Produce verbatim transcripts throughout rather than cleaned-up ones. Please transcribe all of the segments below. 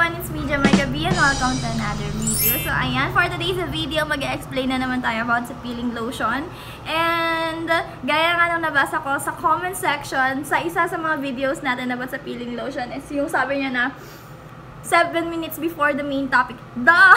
everyone, it's me, Jamai Gabi, and welcome to another video. So ayan, for today's video, mag-explain na naman tayo about sa peeling lotion. And gaya nga nang nabasa ko sa comment section, sa isa sa mga videos natin about sa peeling lotion is yung sabi niya na seven minutes before the main topic. Duh!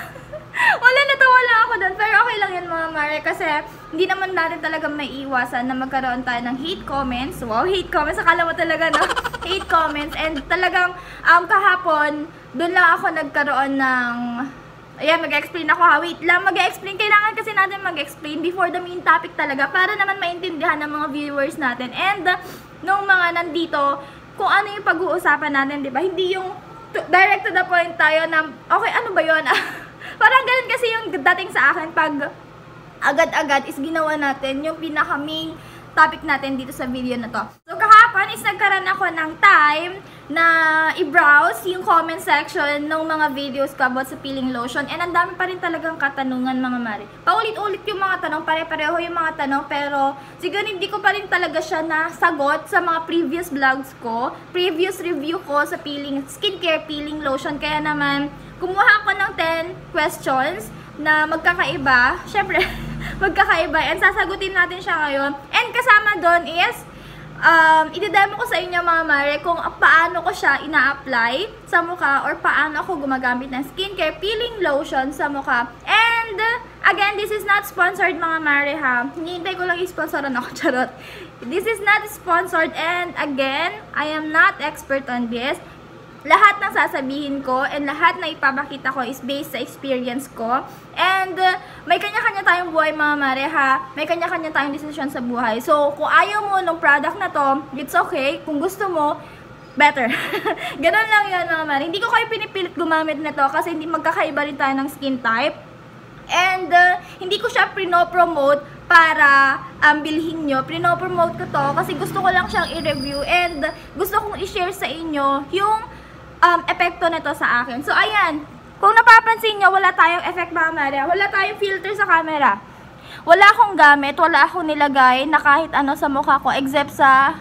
Wala, natawa lang ako doon. Pero okay lang yan mga mare, kasi hindi naman natin talaga maiiwasan na magkaroon tayo ng hate comments. Wow, hate comments. Akala mo talaga no? Hate comments. And talagang um, kahapon, doon lang ako nagkaroon ng... Ayan, mag-explain ako ha. Wait lang, mag-explain. Kailangan kasi natin mag-explain before the main topic talaga para naman maintindihan ng mga viewers natin. And uh, nung mga nandito, kung ano yung pag-uusapan natin, di ba? Hindi yung direct to the point tayo na, okay, ano ba yun? Parang ganun kasi yung dating sa akin pag agad-agad is ginawa natin yung pinaka-main topic natin dito sa video na to. So kahapon is nagkaroon ako ng time na i-browse yung comment section ng mga videos ko about sa peeling lotion, and ang dami pa rin talagang katanungan mga mare. Paulit-ulit yung mga tanong, pare-pareho yung mga tanong, pero siguro hindi ko pa rin talaga siya nasagot sa mga previous vlogs ko, previous review ko sa peeling, skincare peeling lotion. Kaya naman kumuha ako ng ten questions na magkakaiba. Syempre, magkakaiba. And sasagutin natin siya ngayon. And kasama doon is, um, i-demo ko sa inyo mga mare kung paano ko siya ina-apply sa mukha or paano ako gumagamit ng skincare peeling lotion sa mukha. And, again, this is not sponsored mga mare ha. Hinihintay ko lang i-sponsoran ako, charot. This is not sponsored, and again, I am not expert on this. Lahat ng sasabihin ko and lahat na ipapakita ko is based sa experience ko. And uh, may kanya-kanya tayong buhay mga mare ha. May kanya-kanya tayong desisyon sa buhay. So, kung ayaw mo ng product na to, it's okay. Kung gusto mo, better. Ganun lang yun mga mare. Hindi ko kayo pinipilit gumamit na to kasi hindi magkakaiba rin tayo ng skin type. And uh, hindi ko siya prino-promote para um, bilhin nyo. Prino-promote ko to kasi gusto ko lang siyang i-review and gusto kong i-share sa inyo yung Um, epekto nito sa akin. So, ayan. Kung napapansin nyo, wala tayong effect mga mare. Wala tayong filter sa camera. Wala akong gamit. Wala akong nilagay na kahit ano sa mukha ko except sa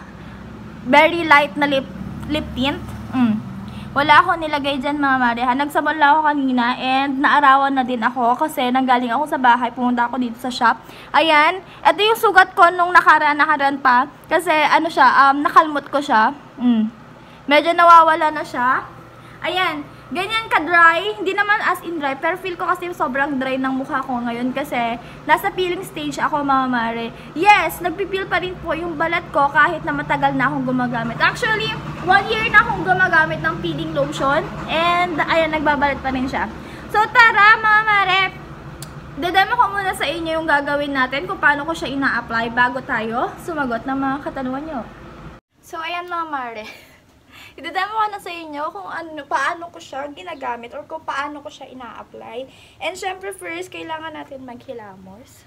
very light na lip, lip tint. Mm. Wala akong nilagay dyan mga mare. Nagsabon lang ako kanina and naarawan na din ako kasi nanggaling ako sa bahay. Pumunta ako dito sa shop. Ayan. Ito yung sugat ko nung nakaraan-nakaraan pa. Kasi ano siya, um, nakalmot ko siya. Mm. Medyo nawawala na siya. Ayan, ganyan ka-dry. Hindi naman as in dry, pero feel ko kasi sobrang dry ng mukha ko ngayon kasi nasa peeling stage ako mga mare. Yes, nagpipeel pa rin po yung balat ko kahit na matagal na akong gumagamit. Actually, one year na akong gumagamit ng peeling lotion and ayan, nagbabalat pa rin siya. So tara mga mare, dedemo ko muna sa inyo yung gagawin natin kung paano ko siya ina-apply bago tayo sumagot ng mga katanungan nyo. So ayan mga mare, idedemo ko na sa inyo kung ano, paano ko siya ginagamit or kung paano ko siya ina-apply. And syempre first, kailangan natin maghilamos.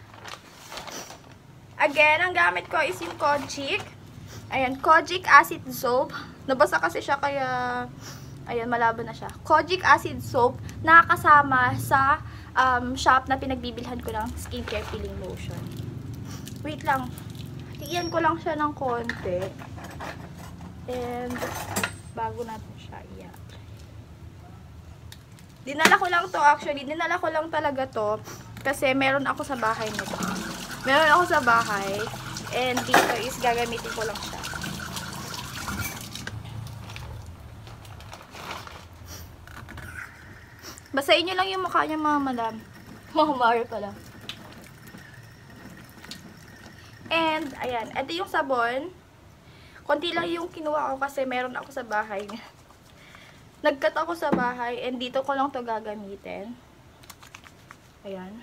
Again, ang gamit ko is yung Kojic. Ayan, Kojic Acid Soap. Nabasa kasi siya kaya, ayan, malabo na siya. Kojic Acid Soap, nakakasama sa um, shop na pinagbibilhan ko ng skincare peeling lotion. Wait lang. Tiyan ko lang siya ng konti. And bago natin siya i-apply. Dinala ko lang to actually. Dinala ko lang talaga to kasi meron ako sa bahay nito. Meron ako sa bahay and dito is gagamitin ko lang siya. Basahin nyo lang yung mukha niya mga madam. Mahumari pala. And ayan, ito yung sabon. Konti lang yung kinuha ko kasi meron ako sa bahay. Nag-cut ako sa bahay and dito ko lang to gagamitin. Ayan.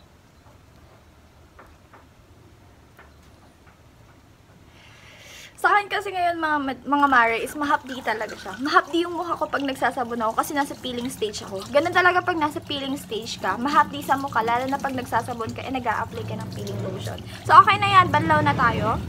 Sa akin kasi ngayon mga, mga mare is mahapdi talaga siya. Mahapdi yung mukha ko pag nagsasabon ako kasi nasa peeling stage ako. Ganun talaga pag nasa peeling stage ka. Mahapdi sa mukha, lalo na pag nagsasabon ka, eh nag-a-apply ka ng peeling lotion. So okay na yan, banlaw na tayo.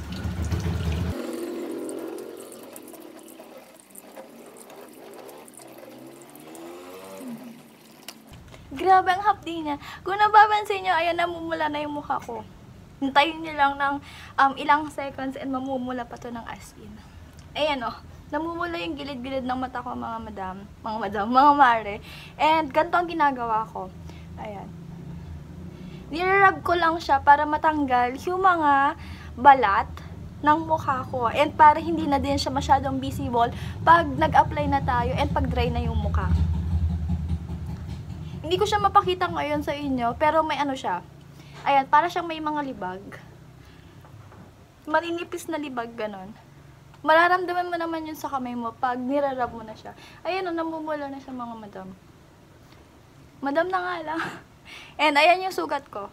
Grabe ang hapdi niya. Kung napapansin nyo, ayan, namumula na yung mukha ko. Hintayin nyo lang ng um, ilang seconds and mamumula pa to ng as in. Ayan o, oh, namumula yung gilid-gilid ng mata ko, mga madam, mga madam, mga mare. And ganito ang ginagawa ko. Ayan. Nirarab ko lang siya para matanggal yung mga balat ng mukha ko. And para hindi na din siya masyadong visible pag nag-apply na tayo and pag dry na yung mukha. Hindi ko siya mapakita ngayon sa inyo, pero may ano siya. Ayan, para siyang may mga libag. Maninipis na libag, ganon. Mararamdaman mo naman yun sa kamay mo pag nirarab mo na siya. Ayan o, namumula na siya, mga madam. Madam na nga lang. And ayan yung sugat ko.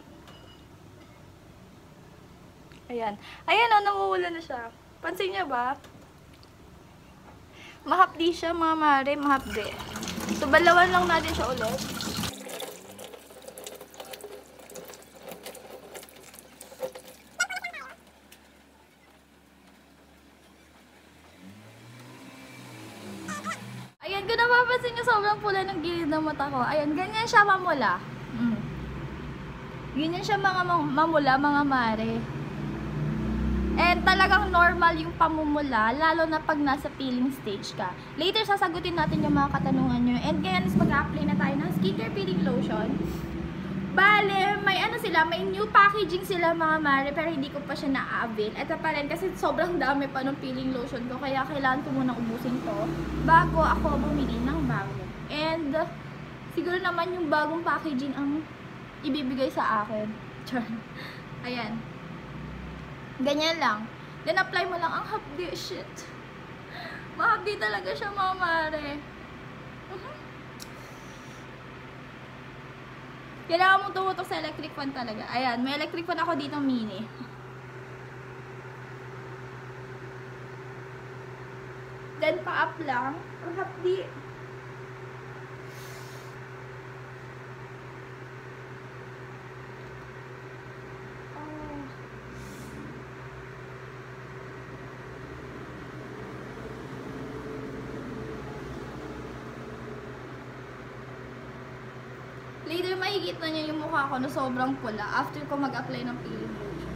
Ayan. Ayan o, namumula na siya. Pansin niya ba? Mahapdi siya, mga mare, mahapdi. So, balawan lang natin siya ulit. Ayan, kung napapansin nyo, sobrang pula ng gilid ng mata ko. Ayan, ganyan siya mamula. Mm. Ganyan siya mga mamula, mga mare. And talagang normal yung pamumula, lalo na pag nasa peeling stage ka. Later, sasagutin natin yung mga katanungan nyo. And ngayon is mag-apply na tayo ng skincare peeling lotion. Bale, may ano sila, may new packaging sila, mga mare, pero hindi ko pa siya na-avail. Ito pa rin, kasi sobrang dami pa ng peeling lotion ko, kaya kailangan ko munang ubusin to bago ako bumili ng bago. And siguro naman yung bagong packaging ang ibibigay sa akin. Ayan. Ganyan lang. Then apply mo lang. Ang hapdi, shit. Mahapdi talaga siya, mga mare. Uh-huh. Kailangan mong tumutok sa electric fan talaga. Ayan, may electric fan ako dito, mini. Then pa-up lang. Ang hapdi. Later, makikita niyo yung mukha ko na sobrang pula after ko mag-apply ng peeling lotion.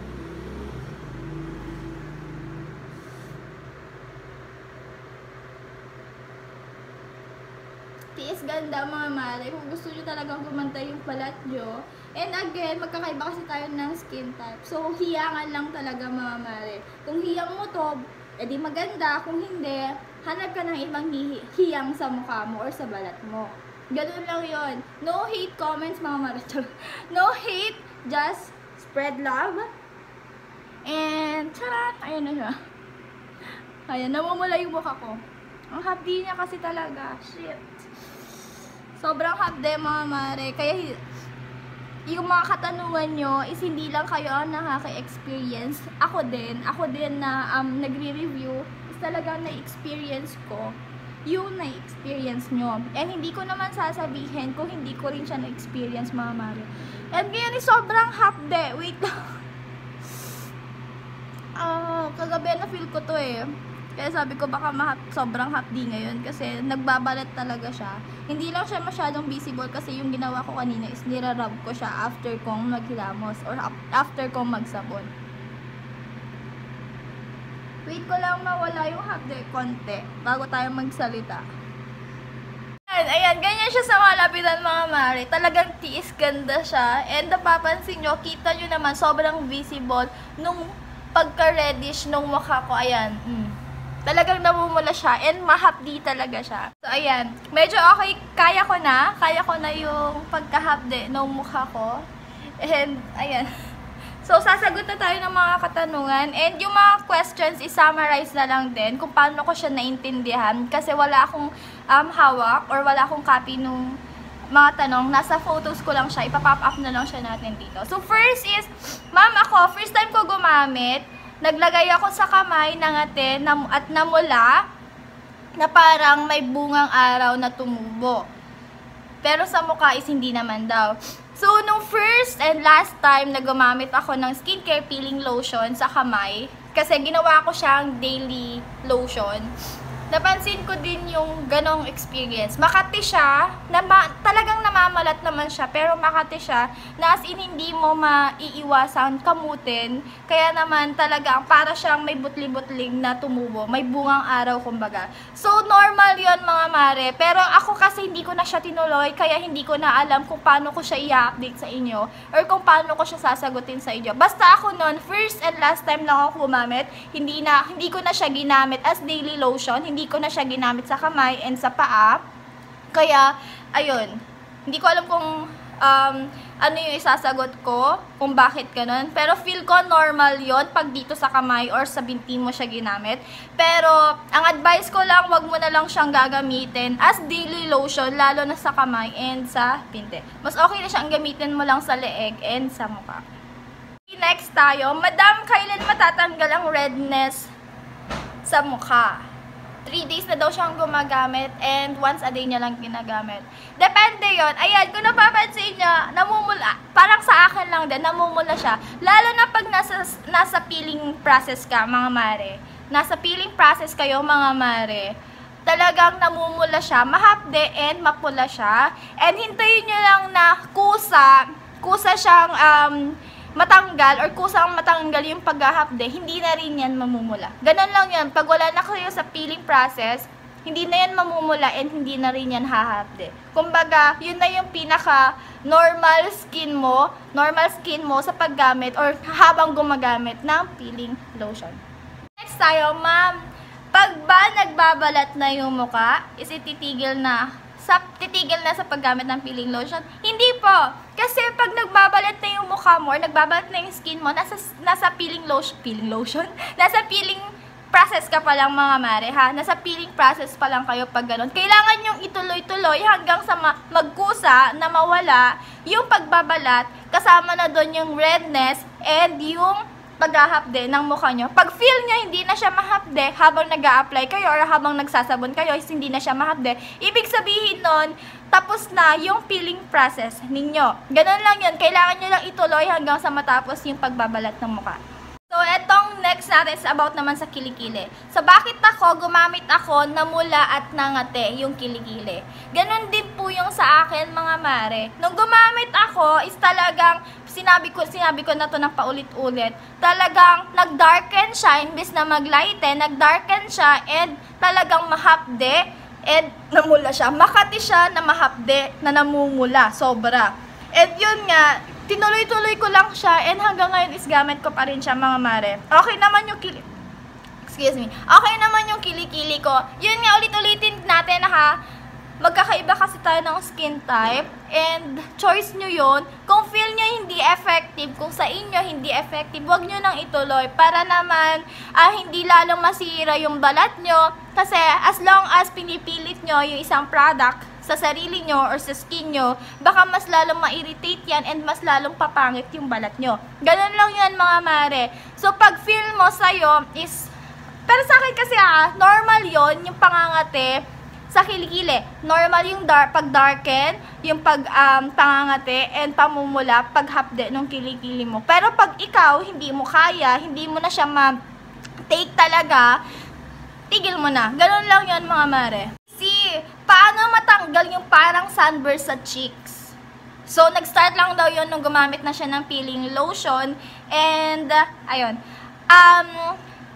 Tiis ganda, mga mare. Kung gusto nyo talagang gumantay yung balat nyo. And again, magkakaiba kasi tayo ng skin type. So, hiyangan lang talaga, mga mare. Kung hiyang mo to, edi maganda. Kung hindi, hanap ka ng ibang hi hiyang sa mukha mo or sa balat mo. Ganun lang yun. No hate comments, mga marichol. No hate, just spread love. And, charan! Ayan na siya. Ayan, namumula yung mukha ko. Ang hapdi niya kasi talaga. Shit. Sobrang hapdi, mga mare. Kaya, yung mga katanungan nyo is hindi lang kayo ang nakaka-experience. Ako din. Ako din na um, nagre-review is talagang na-experience ko yung na-experience nyo. And hindi ko naman sasabihin kung hindi ko rin siya na-experience, mga mare. And ngayon is sobrang hapde. Wait lang. Ah, kagabi na feel ko to eh. Kaya sabi ko baka mahap, sobrang hapdi ngayon kasi nagbabalat talaga siya. Hindi lang siya masyadong visible kasi yung ginawa ko kanina is nirarub ko siya after kong maghilamos or after kong magsabon. Wait ko lang mawala yung hapde konti bago tayo magsalita. Ayan, ayan, ganyan siya sa malapitan, mga mare. Talagang tiis ganda siya. And napapansin nyo, kita nyo naman, sobrang visible nung pagka-reddish nung mukha ko. Ayan, mm. Talagang namumula siya and mahapdi talaga siya. So, ayan, medyo okay, kaya ko na. Kaya ko na yung pagkahapde nung mukha ko. And, ayan. So, sasagot na tayo ng mga katanungan. And yung mga questions, i-summarize na lang din kung paano ko siya naintindihan. Kasi wala akong um, hawak or wala akong copy nung mga tanong. Nasa photos ko lang siya. Ipapop up na lang siya natin dito. So, first is, ma'am, ako, first time ko gumamit naglagay ako sa kamay, nangate, nam at namula, na parang may bungang araw na tumubo. Pero sa mukha is hindi naman daw. So, nung first and last time na gumamit ako ng skincare peeling lotion sa kamay, kasi ginawa ko siyang daily lotion, napansin ko din yung ganong experience. Makati siya, na ma talagang namamalat naman siya, pero makati siya, na as in hindi mo maiiwasan kamutin, kaya naman talagang para siyang may butli-butling na tumubo, may bungang araw kumbaga. So, normal yon mga mare, pero ako kasi hindi ko na siya tinuloy, kaya hindi ko na alam kung paano ko siya i-update sa inyo, or kung paano ko siya sasagutin sa inyo. Basta ako nun, first and last time lang ako gumamit, hindi, na, hindi ko na siya ginamit as daily lotion, hindi Hindi ko na siya ginamit sa kamay and sa paa. Kaya, ayun. Hindi ko alam kung um, ano yung isasagot ko, kung bakit ganun. Pero feel ko normal yon pag dito sa kamay or sa binti mo siya ginamit. Pero, ang advice ko lang, wag mo na lang siyang gagamitin as daily lotion, lalo na sa kamay and sa binti. Mas okay na siyang gamitin mo lang sa leeg and sa mukha. Next tayo, Madam, kailan matatanggal ang redness sa mukha? three days na daw siyang gumagamit and once a day niya lang ginagamit. Depende yon. Ayan, kung napapansin niya, namumula. Parang sa akin lang din, namumula siya. Lalo na pag nasa, nasa peeling process ka, mga mare. Nasa peeling process kayo, mga mare. Talagang namumula siya, mahapde and mapula siya. And hintayin niyo lang na kusa, kusa siyang um, matanggal or kusang matanggal yung paghahapde, hindi na rin yan mamumula. Ganun lang yan. Pag wala na kayo sa peeling process, hindi na yan mamumula and hindi na rin yan hahapde. Kumbaga, yun na yung pinaka normal skin mo, normal skin mo sa paggamit or habang gumagamit ng peeling lotion. Next tayo, ma'am. Pag ba nagbabalat na yung muka, is ititigil na sa titigil na sa paggamit ng peeling lotion? Hindi po. Kasi pag nagbabalat na yung mukha mo, or nagbabalat na yung skin mo, nasa, nasa peeling lotion, peeling lotion? Nasa peeling process ka pa lang, mga mare, ha? Nasa peeling process pa lang kayo pag ganun. Kailangan yung ituloy-tuloy hanggang sa ma magkusa na mawala yung pagbabalat, kasama na doon yung redness and yung paghahapde ng mukha nyo. Pag feel nyo hindi na siya mahapde habang nag-a-apply kayo or habang nagsasabon kayo, hindi na siya mahapde, ibig sabihin nun, tapos na yung peeling process ninyo. Ganun lang yun. Kailangan nyo lang ituloy hanggang sa matapos yung pagbabalat ng mukha. So, etong next natin is about naman sa kilikili. So, bakit ako, gumamit ako na mula at nangate yung kilikili? Ganon din po yung sa akin, mga mare. Nung gumamit ako, is talagang, sinabi ko, sinabi ko na to ng paulit-ulit, talagang nag-darken siya, imbis na mag-lighten, nag-darken siya, and talagang mahapde, and namula siya. Makati siya na mahapde, na namumula, sobra. And yun nga, tinuloy-tuloy ko lang siya and hanggang ngayon is gamit ko pa rin siya, mga mare. Okay naman yung kili... Excuse me. Okay naman yung kilikili ko. Yun nga, ulit-ulitin natin, ha. Magkakaiba kasi tayo ng skin type and choice nyo yun. Kung feel nyo hindi effective, kung sa inyo hindi effective, huwag nyo nang ituloy para naman ah, hindi lalong masira yung balat nyo. Kasi as long as pinipilit nyo yung isang product sa sarili nyo or sa skin nyo, baka mas lalong ma-irritate yan and mas lalong papangit yung balat nyo. Ganun lang yan, mga mare. So, pag feel mo sa'yo is, pero sa akin kasi ah, normal yon yung pangangate sa kilikili. Normal yung dark, pag-darken, yung pag um, pangangate and pamumula, paghapde ng kilikili mo. Pero pag ikaw, hindi mo kaya, hindi mo na siya ma-take talaga, tigil mo na. Ganun lang yon, mga mare. Paano matanggal yung parang sunburst sa cheeks? So, nag-start lang daw yun nung gumamit na siya ng peeling lotion. And, uh, ayun. Um,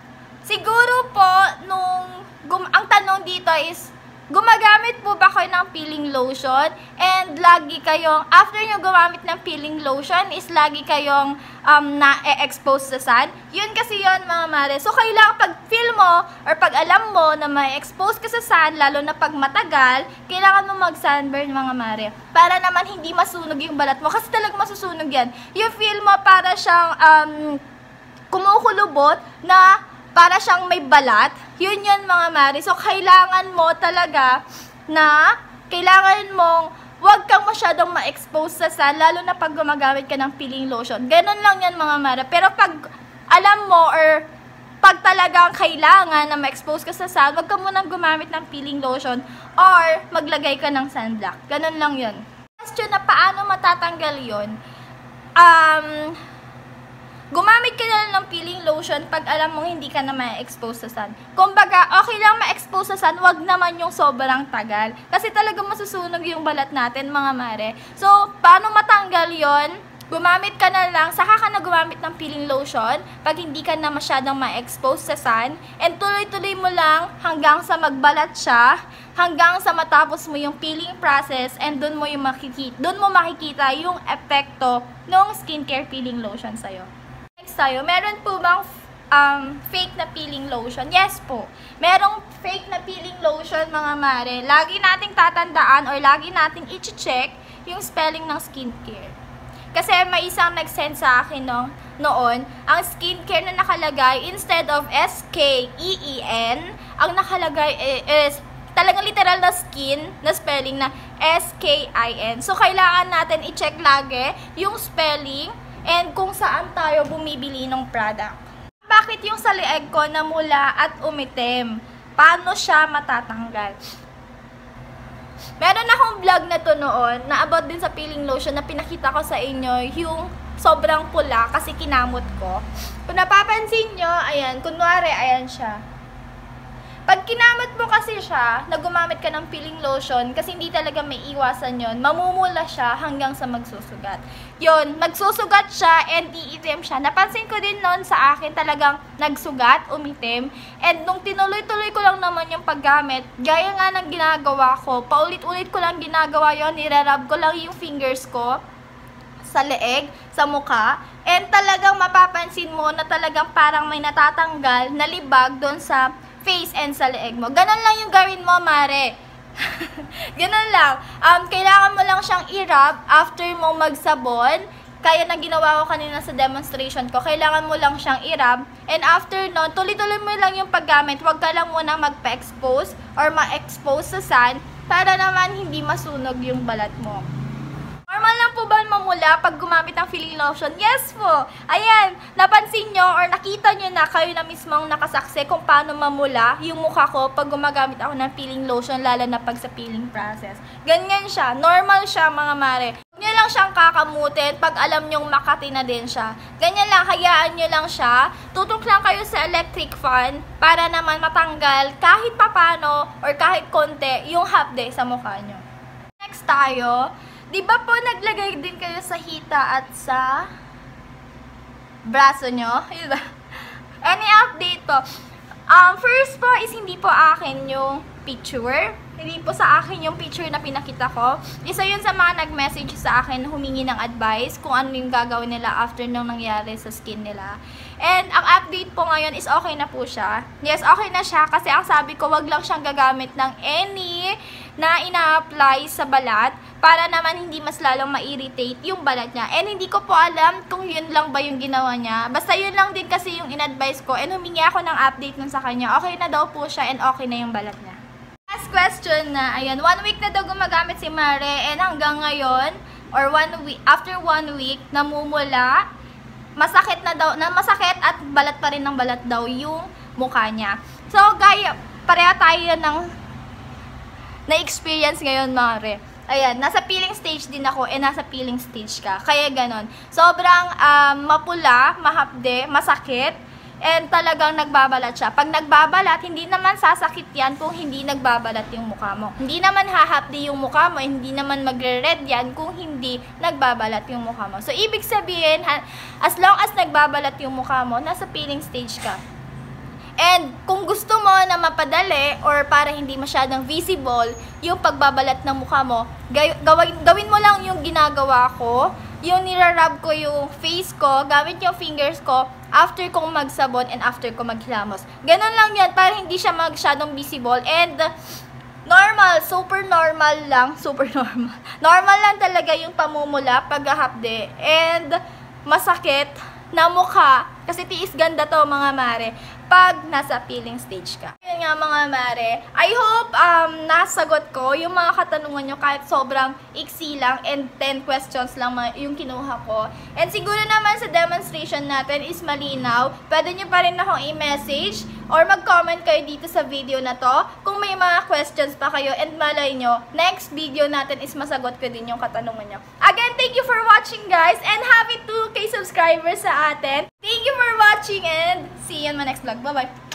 siguro po, nung, gum ang tanong dito is, gumagamit po ba kayo ng peeling lotion? And lagi kayong, after nyo gumamit ng peeling lotion, is lagi kayong um, na-expose sa sun? Yun kasi yun, mga mare. So, kailangan pag feel mo, or pag alam mo na ma-expose ka sa sun, lalo na pag matagal, kailangan mo mag-sunburn, mga mare. Para naman hindi masunog yung balat mo. Kasi talagang masusunog yan. Yung feel mo para siyang um, kumukulubot na para siyang may balat, yun yun, mga mare. So, kailangan mo talaga na, kailangan mong, huwag kang masyadong ma-expose sa sun, lalo na pag gumagamit ka ng peeling lotion. Ganon lang yan, mga mare. Pero pag alam mo or pag talagang kailangan na ma-expose ka sa sun, wag ka munang gumamit ng peeling lotion or maglagay ka ng sunblock. Ganun lang yun. Question na paano matatanggal yun? Um, gumamit ka na lang ng peeling lotion pag alam mong hindi ka na ma-expose sa sun. Kumbaga, okay lang ma-expose sa sun, wag naman yung sobrang tagal. Kasi talagang masusunog yung balat natin, mga mare. So, paano matanggal yon? Gumamit ka na lang, saka ka na gumamit ng peeling lotion pag hindi ka na masyadong ma-expose sa sun. And tuloy-tuloy mo lang hanggang sa magbalat siya, hanggang sa matapos mo yung peeling process, and dun mo, yung makikita, dun mo makikita yung epekto ng skincare peeling lotion sa'yo. Next tayo, meron po bang um, fake na peeling lotion? Yes po. Merong fake na peeling lotion, mga mare. Lagi nating tatandaan or lagi nating i-check yung spelling ng skincare. Kasi may isang nag-send sa akin no, noon, ang skincare na nakalagay, instead of S K E E N, ang nakalagay is talagang literal na skin na spelling na S K I N. So, kailangan natin i-check lagi yung spelling and kung saan tayo bumibili ng product. Bakit yung sa leeg ko namula at umitim? Paano siya matatanggal? Meron akong vlog na to noon na about din sa peeling lotion na pinakita ko sa inyo yung sobrang pula kasi kinamot ko. Kung napapansin nyo, ayan, kunwari, ayan siya. Pag kinamot mo kasi siya, na gumamit ka ng peeling lotion, kasi hindi talaga may iwasan yon, mamumula siya hanggang sa magsusugat. Yon, magsusugat siya and iitim siya. Napansin ko din noon sa akin talagang nagsugat, umitim. And nung tinuloy-tuloy ko lang naman yung paggamit, gaya nga ng ginagawa ko, paulit-ulit ko lang ginagawa yon, nirarab ko lang yung fingers ko sa leeg, sa mukha, and talagang mapapansin mo na talagang parang may natatanggal na libag doon sa face and sa leeg mo. Ganon lang yung gawin mo, mare. Ganon lang. Um, kailangan mo lang siyang i-rub after mo magsabon. Kaya na ginawa ko kanina sa demonstration ko. Kailangan mo lang siyang i-rub. And after nun, tuloy-tuloy mo lang yung paggamit. Huwag ka lang muna magpa-expose or ma-expose sa sun para naman hindi masunog yung balat mo. Normal lang po ba mamula pag gumamit ng peeling lotion? Yes po! Ayan, napansin nyo or nakita nyo na kayo na mismong nakasaksi kung paano mamula yung mukha ko pag gumagamit ako ng peeling lotion, lalo na pag sa peeling process. Ganyan siya. Normal siya, mga mare. Huwag nyo lang siyang kakamutin pag alam nyong makati na din siya. Ganyan lang, hayaan nyo lang siya. Tutok lang kayo sa electric fan para naman matanggal kahit papano or kahit konti yung hapde sa mukha nyo. Next tayo. Di ba po naglagay din kayo sa hita at sa braso nyo? Diba? Any update po? Um, first po is hindi po akin yung picture. Hindi po sa akin yung picture na pinakita ko. Isa yun sa mga nag-message sa akin, humingi ng advice kung ano yung gagawin nila after nung nangyari sa skin nila. And ang update po ngayon is okay na po siya. Yes, okay na siya kasi ang sabi ko, wag lang siyang gagamit ng any na ina-apply sa balat para naman hindi mas lalong ma-irritate yung balat niya. And hindi ko po alam kung yun lang ba yung ginawa niya. Basta yun lang din kasi yung in-advise ko and humingi ako ng update nun sa kanya. Okay na daw po siya and okay na yung balat niya. Last question na, ayan, one week na daw gumagamit si Mare and hanggang ngayon, or one week, after one week, namumula, masakit na daw, na masakit at balat pa rin ng balat daw yung mukha niya. So, gaya, pareha tayo ng na-experience ngayon, Mare. Ayan, nasa peeling stage din ako eh nasa peeling stage ka. Kaya ganon. Sobrang um, mapula, mahapde, masakit, and talagang nagbabalat siya. Pag nagbabalat, hindi naman sasakit yan kung hindi nagbabalat yung mukha mo. Hindi naman hahapdi yung mukha mo, hindi naman magre-red yan kung hindi nagbabalat yung mukha mo. So, ibig sabihin, as long as nagbabalat yung mukha mo, nasa peeling stage ka. And kung gusto mo na mapadali or para hindi masyadong visible yung pagbabalat ng mukha mo, gawin, gawin mo lang yung ginagawa ko, yung nirarab ko yung face ko, gamit yung fingers ko, after kong magsabon and after ko maghilamos. Ganon lang yan para hindi siya masyadong visible and normal, super normal lang, super normal. Normal lang talaga yung pamumula paghahapde and masakit na mukha, kasi tiis ganda to, mga mare. pag nasa peeling stage ka. Yun nga mga mare, I hope um, nasagot ko yung mga katanungan nyo kahit sobrang iksi lang and ten questions lang yung kinuha ko. And siguro naman sa demonstration natin is malinaw. Pwede nyo pa rin akong i-message or mag-comment kayo dito sa video na to kung may mga questions pa kayo, and malay nyo, next video natin is masagot ko din yung katanungan nyo. Again, thank you for watching guys, and happy two K subscribers sa atin. Thank you for watching and see you in my next vlog. Bye-bye!